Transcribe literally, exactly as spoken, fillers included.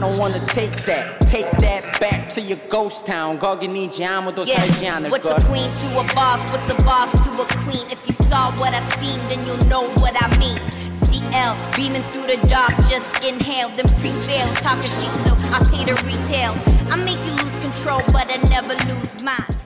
don't wanna take that. Take that back to your ghost town. 거기니지 아무도 yeah. 살지 않을 What's 걸. a queen to a boss? What's a boss to a queen? If you saw what I seen, then you'll know what I mean. C L, beaming through the dark, just inhale, then prevail. Talking shit, so I pay the retail. I make you lose control, but I never lose mine.